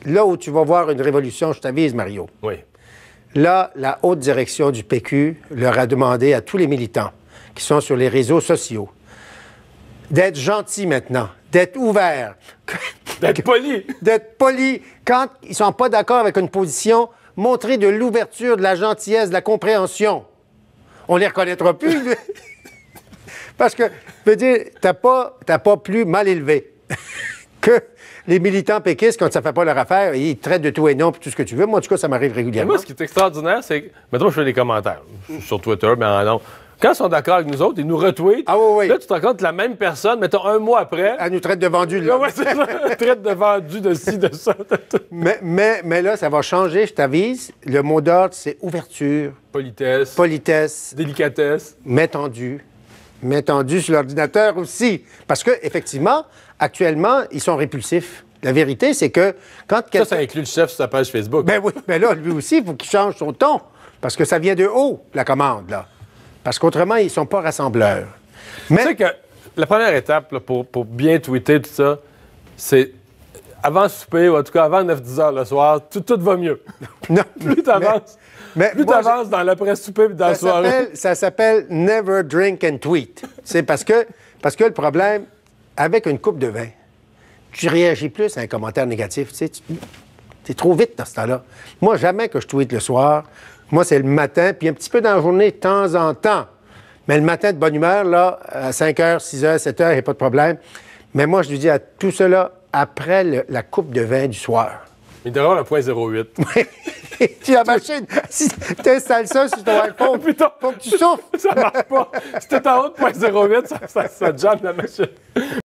là où tu vas voir une révolution, je t'avise, Mario. Oui. Là, la haute direction du PQ leur a demandé à tous les militants qui sont sur les réseaux sociaux d'être gentils maintenant, d'être ouverts. D'être poli. D'être polis. Quand ils ne sont pas d'accord avec une position, montrer de l'ouverture, de la gentillesse, de la compréhension. On les reconnaîtra plus. Parce que, je veux dire, t'as pas plus mal élevé que les militants péquistes, quand ça ne fait pas leur affaire, ils traitent de tout et non, puis tout ce que tu veux. Moi, en tout cas, ça m'arrive régulièrement. Moi, ce qui est extraordinaire, c'est que, mettons, je fais des commentaires sur Twitter, mais non. Quand ils sont d'accord avec nous autres, ils nous retweetent. Ah oui, oui. Là, tu te rends compte que la même personne, mettons, un mois après... Elle nous traite de vendus, là. Ouais, c'est ça. Traite de vendu, de ci, de ça. mais là, ça va changer, je t'avise. Le mot d'ordre, c'est ouverture, politesse, délicatesse. main tendue sur l'ordinateur aussi. Parce que effectivement, actuellement, ils sont répulsifs. La vérité, c'est que quand quelqu'un... Ça inclut le chef sur sa page Facebook. Ben oui, mais là, lui aussi, il faut qu'il change son ton. Parce que ça vient de haut, la commande, là. Parce qu'autrement, ils ne sont pas rassembleurs. Mais... Tu sais que la première étape là, pour bien tweeter tout ça, c'est avant le souper, ou en tout cas avant 9-10 heures le soir, tout va mieux. Non, plus tu avances, plus tu avances dans l'après-souper et dans la soirée. Ça s'appelle « Never drink and tweet ». C'est parce que le problème, avec une coupe de vin, tu réagis plus à un commentaire négatif. Tu sais, t'es trop vite dans ce temps-là. Moi, jamais que je tweete le soir. Moi, c'est le matin, puis un petit peu dans la journée, de temps en temps. Mais le matin, de bonne humeur, là, à 5 h, 6 h, 7 h, il n'y a pas de problème. Mais moi, je lui dis à tout cela après la coupe de vin du soir. Il devrait avoir un 0.08. Tu as la machine. Si tu installes ça sur ton iPhone, faut que tu souffles. Ça marche pas. Si t'es en haut de 0.08, ça jamme la machine.